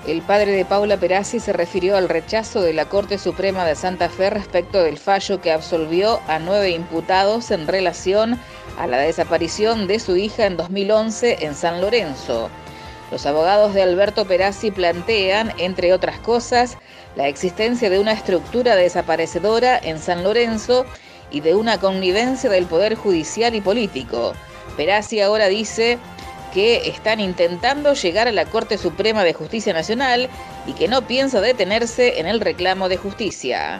El padre de Paula Perazzi se refirió al rechazo de la Corte Suprema de Santa Fe respecto del fallo que absolvió a 9 imputados en relación a la desaparición de su hija en 2011 en San Lorenzo. Los abogados de Alberto Perazzi plantean, entre otras cosas, la existencia de una estructura desaparecedora en San Lorenzo y de una connivencia del Poder Judicial y político. Perazzi ahora dice que están intentando llegar a la Corte Suprema de Justicia Nacional y que no piensa detenerse en el reclamo de justicia.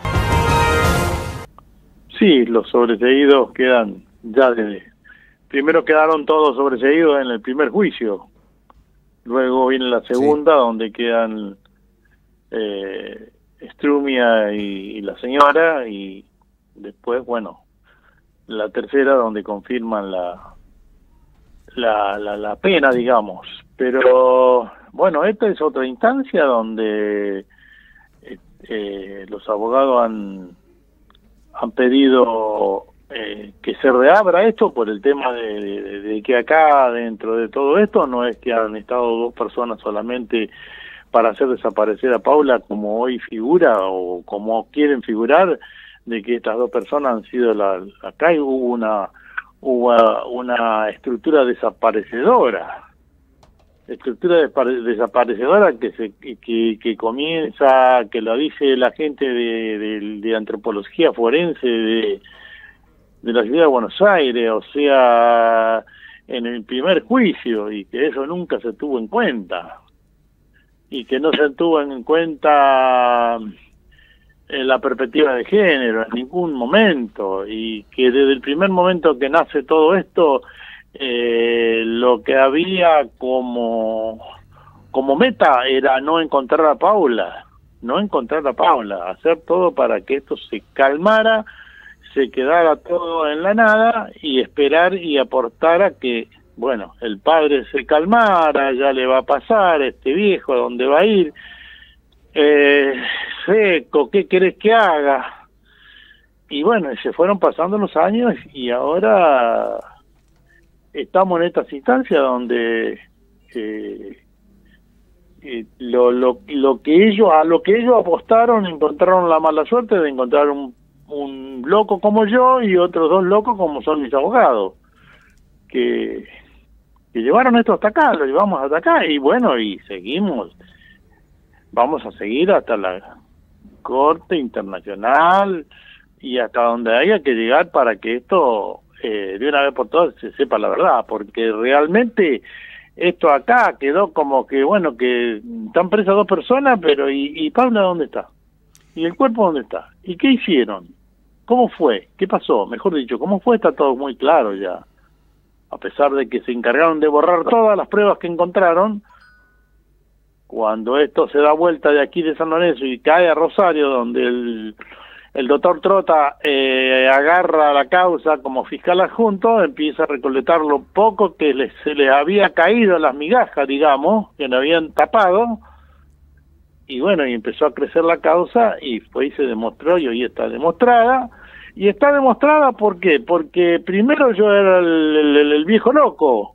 Sí, los sobreseídos quedan ya primero quedaron todos sobreseídos en el primer juicio, luego viene la segunda, sí, donde quedan Strumia y la señora, y después, bueno, la tercera donde confirman la pena, digamos. Pero bueno, esta es otra instancia donde los abogados han pedido que se reabra esto por el tema de que acá, dentro de todo esto, no es que han estado dos personas solamente para hacer desaparecer a Paula, como hoy figura o como quieren figurar, de que estas dos personas han sido acá y hubo una estructura desaparecedora, que comienza, que lo dice la gente de antropología forense de la ciudad de Buenos Aires, o sea, en el primer juicio, y que eso nunca se tuvo en cuenta, y que no se tuvo en cuenta en la perspectiva de género en ningún momento, y que desde el primer momento que nace todo esto, lo que había como meta era no encontrar a Paula, hacer todo para que esto se calmara, se quedara todo en la nada, y esperar y aportar a que, bueno, el padre se calmara, ya le va a pasar, este viejo, ¿a dónde va a ir? Seco, ¿qué querés que haga? Y bueno, se fueron pasando los años y ahora estamos en estas instancias donde lo que ellos apostaron, encontraron la mala suerte de encontrar un loco como yo y otros dos locos como son mis abogados, que llevaron esto hasta acá, lo llevamos hasta acá, y bueno, y vamos a seguir hasta la Corte Internacional y hasta donde haya que llegar para que esto de una vez por todas se sepa la verdad, porque realmente esto acá quedó como que, bueno, que están presas dos personas, pero ¿y Paula dónde está? ¿Y el cuerpo dónde está? ¿Y qué hicieron? ¿Cómo fue? ¿Qué pasó? Mejor dicho, ¿cómo fue? Está todo muy claro ya. A pesar de que se encargaron de borrar todas las pruebas que encontraron, cuando esto se da vuelta de aquí de San Lorenzo y cae a Rosario, donde el doctor Trota agarra la causa como fiscal adjunto, empieza a recolectar lo poco que se les había caído, las migajas, digamos, que le habían tapado, y bueno, y empezó a crecer la causa, y fue y se demostró, y hoy está demostrada. Y está demostrada, ¿por qué? Porque primero yo era el viejo loco,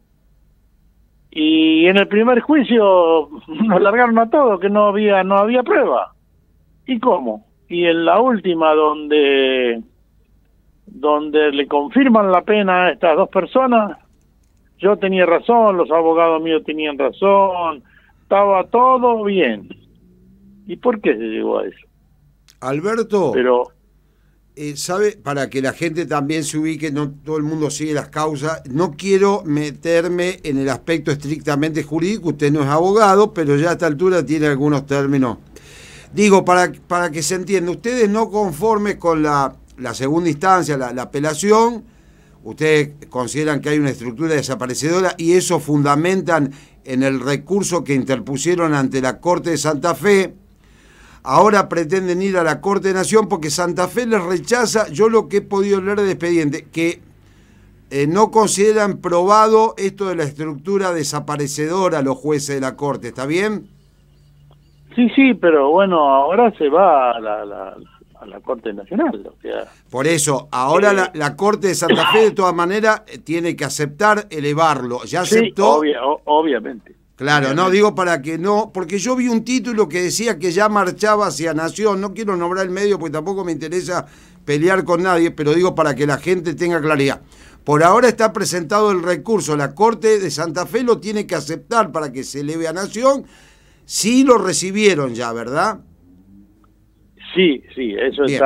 y en el primer juicio nos largaron a todos, que no había prueba. ¿Y cómo? Y en la última, donde le confirman la pena a estas dos personas, yo tenía razón, los abogados míos tenían razón, estaba todo bien. ¿Y por qué se llegó a eso? Alberto, pero ¿sabe? Para que la gente también se ubique, no todo el mundo sigue las causas, no quiero meterme en el aspecto estrictamente jurídico, usted no es abogado, pero ya a esta altura tiene algunos términos. Digo, para que se entienda, ustedes no conformes con la segunda instancia, la apelación, ustedes consideran que hay una estructura desaparecedora y eso fundamentan en el recurso que interpusieron ante la Corte de Santa Fe. Ahora pretenden ir a la Corte de Nación porque Santa Fe les rechaza, yo lo que he podido leer de expediente, que no consideran probado esto de la estructura desaparecedora los jueces de la Corte, ¿está bien? Sí, pero bueno, ahora se va a la Corte Nacional. O sea, por eso, ahora la Corte de Santa Fe de todas maneras tiene que aceptar elevarlo. Ya aceptó. Sí, obviamente. Claro, no, digo para que no, porque yo vi un título que decía que ya marchaba hacia Nación, no quiero nombrar el medio porque tampoco me interesa pelear con nadie, pero digo para que la gente tenga claridad. Por ahora está presentado el recurso, la Corte de Santa Fe lo tiene que aceptar para que se eleve a Nación, sí lo recibieron ya, ¿verdad? Sí, eso bien.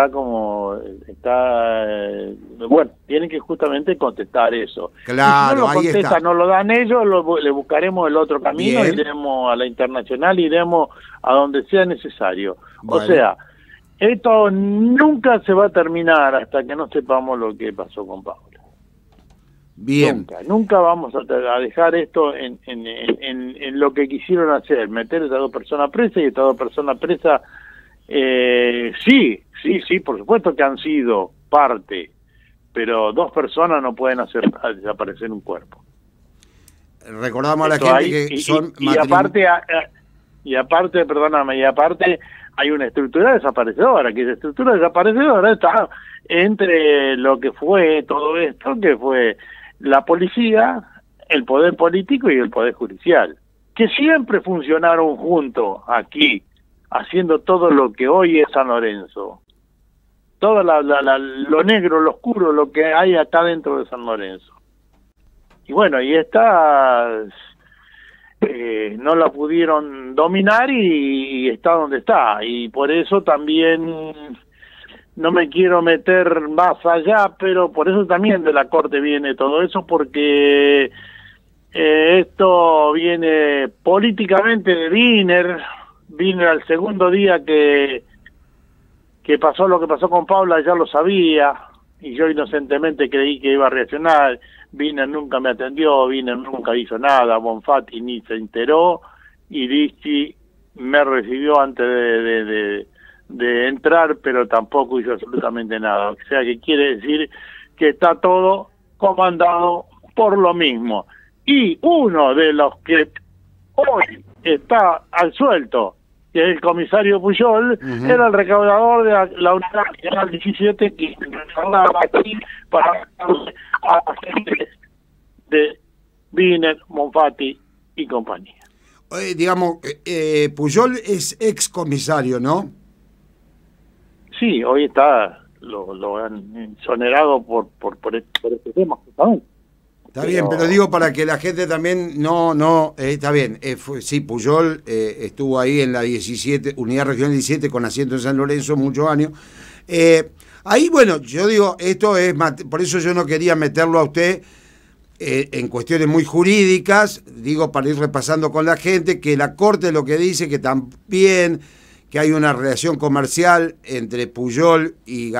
Bueno, tienen que justamente contestar eso. Claro, y si no lo ahí contesta, está. no lo dan ellos, le buscaremos el otro camino, bien. Iremos a la internacional, iremos a donde sea necesario. Bueno. O sea, esto nunca se va a terminar hasta que no sepamos lo que pasó con Paula. Bien. Nunca vamos a dejar esto en lo que quisieron hacer, meter a estas dos personas presas y estas dos personas presas. Sí, por supuesto que han sido parte, pero dos personas no pueden hacer desaparecer un cuerpo. Recordamos a la gente que son y aparte, perdóname, hay una estructura desaparecedora, que esa estructura desaparecedora está entre lo que fue todo esto, que fue la policía, el poder político y el poder judicial, que siempre funcionaron juntos aquí, haciendo todo lo que hoy es San Lorenzo. Todo lo negro, lo oscuro, lo que hay acá dentro de San Lorenzo. Y bueno, y estas no la pudieron dominar y está donde está. Y por eso también no me quiero meter más allá, pero por eso también de la Corte viene todo eso, porque esto viene políticamente de Wiener al segundo día que pasó lo que pasó con Paula, ya lo sabía, y yo inocentemente creí que iba a reaccionar. Wiener nunca me atendió, Wiener nunca hizo nada, Bonfatti ni se enteró, y Ricci me recibió antes de entrar, pero tampoco hizo absolutamente nada. O sea que quiere decir que está todo comandado por lo mismo. Y uno de los que hoy está al suelto, que es el comisario Pujol, era el recaudador de la unidad general 17 que recaudaba aquí para a la gente de Wiener, Bonfatti y compañía. Digamos, Pujol es ex comisario, ¿no? Sí, hoy lo han exonerado por este tema, justamente. Está bien, pero digo para que la gente también no está bien. Sí, Pujol estuvo ahí en la 17, Unidad Regional 17 con asiento en San Lorenzo muchos años. Ahí, bueno, yo digo, esto es, por eso yo no quería meterlo a usted en cuestiones muy jurídicas, digo para ir repasando con la gente, que la Corte lo que dice que también que hay una relación comercial entre Pujol y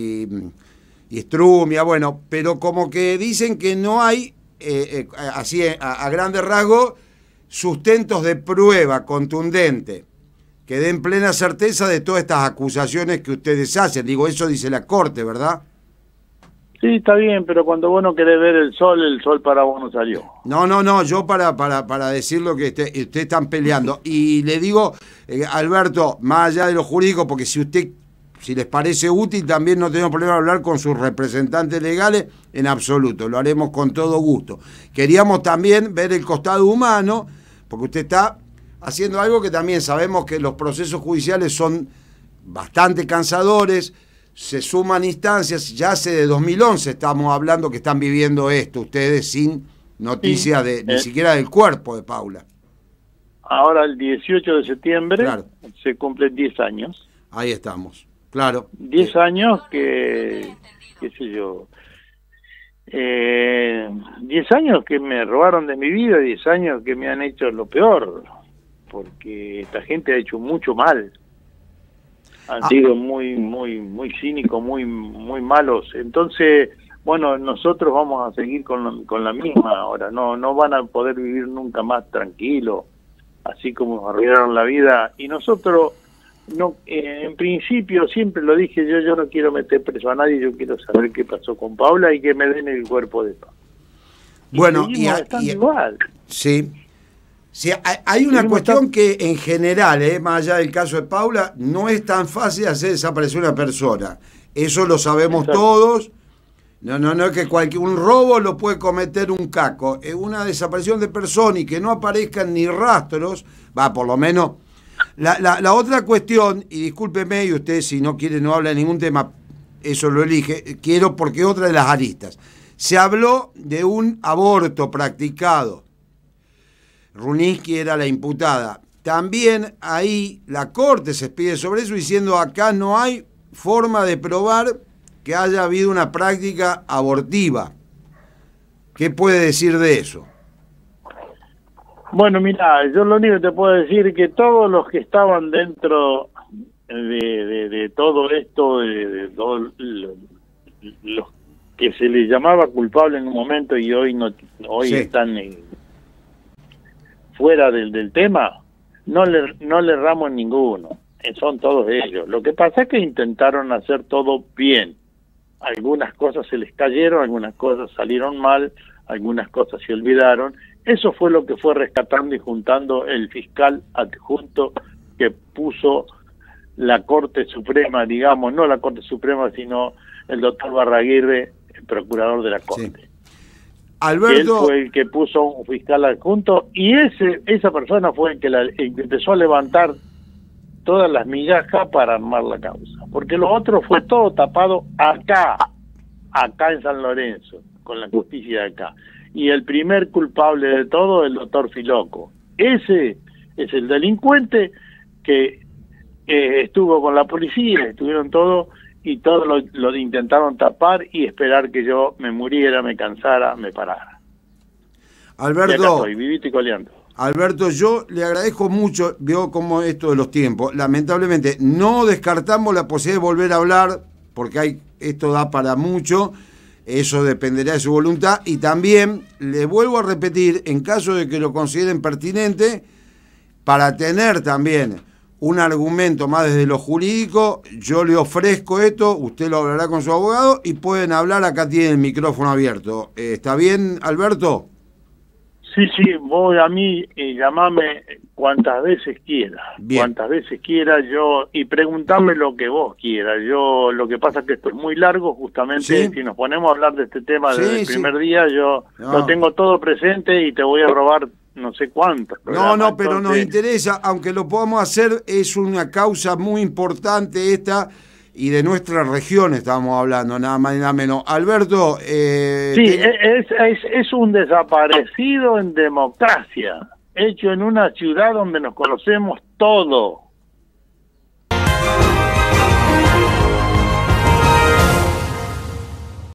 Strumia, bueno, pero como que dicen que no hay, así a grandes rasgos, sustentos de prueba contundente que den plena certeza de todas estas acusaciones que ustedes hacen. Digo, eso dice la Corte, ¿verdad? Sí, está bien, pero cuando vos no querés ver el sol para vos no salió. No, yo para decir lo que ustedes están peleando. Y le digo, Alberto, más allá de lo jurídico, porque si les parece útil, también no tenemos problema de hablar con sus representantes legales, en absoluto, lo haremos con todo gusto. Queríamos también ver el costado humano, porque usted está haciendo algo que también sabemos que los procesos judiciales son bastante cansadores, se suman instancias, ya hace de 2011 estamos hablando que están viviendo esto, ustedes sin noticias ni siquiera del cuerpo de Paula. Ahora el 18 de septiembre se cumplen 10 años. Ahí estamos. Claro. 10 años qué sé yo, 10 años que me robaron de mi vida, 10 años que me han hecho lo peor, porque esta gente ha hecho mucho mal, han sido muy cínicos, muy malos. Entonces, bueno, nosotros vamos a seguir con la misma ahora, no van a poder vivir nunca más tranquilos, así como nos arruinaron la vida, y nosotros no, en principio siempre lo dije, yo no quiero meter preso a nadie, yo quiero saber qué pasó con Paula y que me den el cuerpo de Paula. Bueno, igual. Sí, hay una cuestión que en general, más allá del caso de Paula, no es tan fácil hacer desaparecer una persona. Eso lo sabemos todos, No, que un robo lo puede cometer un caco. Una desaparición de persona y que no aparezcan ni rastros, va, por lo menos. La otra cuestión, y discúlpeme, y usted si no quiere no habla de ningún tema, eso lo elige, quiero porque otra de las aristas. Se habló de un aborto practicado. Runinsky era la imputada. También ahí la Corte se expide sobre eso diciendo acá no hay forma de probar que haya habido una práctica abortiva. ¿Qué puede decir de eso? Bueno, mira, yo lo único que te puedo decir es que todos los que estaban dentro de todo esto, de todos los que se les llamaba culpable en un momento y hoy no, hoy sí están fuera del tema, no le erramos ninguno, son todos ellos. Lo que pasa es que intentaron hacer todo bien. Algunas cosas se les cayeron, algunas cosas salieron mal, algunas cosas se olvidaron. Eso fue lo que fue rescatando y juntando el fiscal adjunto que puso la Corte Suprema, digamos, no la Corte Suprema, sino el doctor Barraguirre, el procurador de la Corte. Sí. Alberto... Él fue el que puso un fiscal adjunto y esa persona fue el que empezó a levantar todas las migajas para armar la causa. Porque lo otro fue todo tapado acá en San Lorenzo, con la justicia de acá. Y el primer culpable de todo, el doctor Filoco. Ese es el delincuente que estuvo con la policía, estuvieron todos, y todos lo intentaron tapar y esperar que yo me muriera, me cansara, me parara. Alberto, y acá estoy, vivito y coleando. Alberto, yo le agradezco mucho, veo cómo esto de los tiempos, lamentablemente no descartamos la posibilidad de volver a hablar, porque esto da para mucho, eso dependerá de su voluntad, y también le vuelvo a repetir, en caso de que lo consideren pertinente, para tener también un argumento más desde lo jurídico, yo le ofrezco esto, usted lo hablará con su abogado y pueden hablar, acá tiene el micrófono abierto. ¿Está bien, Alberto? Sí, vos a mí llamame cuantas veces quiera, yo, y preguntame lo que vos quieras. Yo, lo que pasa es que esto es muy largo, justamente, ¿sí? Si nos ponemos a hablar de este tema desde el primer día, yo lo tengo todo presente y te voy a robar no sé cuánto. No, pero nos interesa, aunque lo podamos hacer, es una causa muy importante esta, y de nuestra región estamos hablando, nada más y nada menos. Alberto... sí, es un desaparecido en democracia, hecho en una ciudad donde nos conocemos todos.